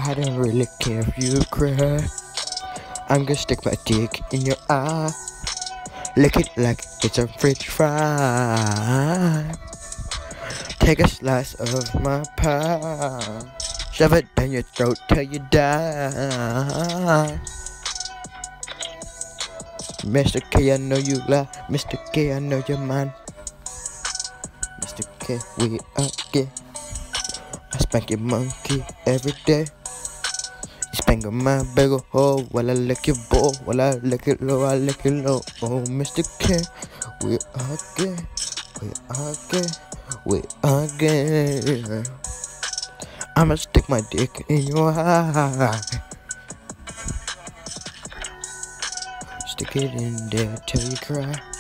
I don't really care if you cry. I'm gonna stick my dick in your eye. Lick it like it's a french fry. Take a slice of my pie. Shove it down your throat till you die. Mr. K, I know you lie. Mr. K, I know you're mine. Mr. K, we are gay. I spank your monkey every day. You spank on my bagel hole while I lick your bowl. While I lick it low, I lick it low. Oh, Mr. K, we are gay. We are gay. We are gay. I'ma stick my dick in your eye. Stick it in there till you cry.